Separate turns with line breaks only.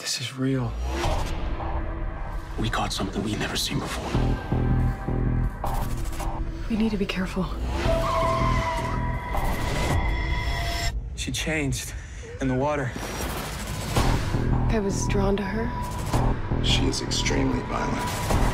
This is real.
We caught something we've never seen before.
We need to be careful.
She changed in the water.
I was drawn to her.
She is extremely violent.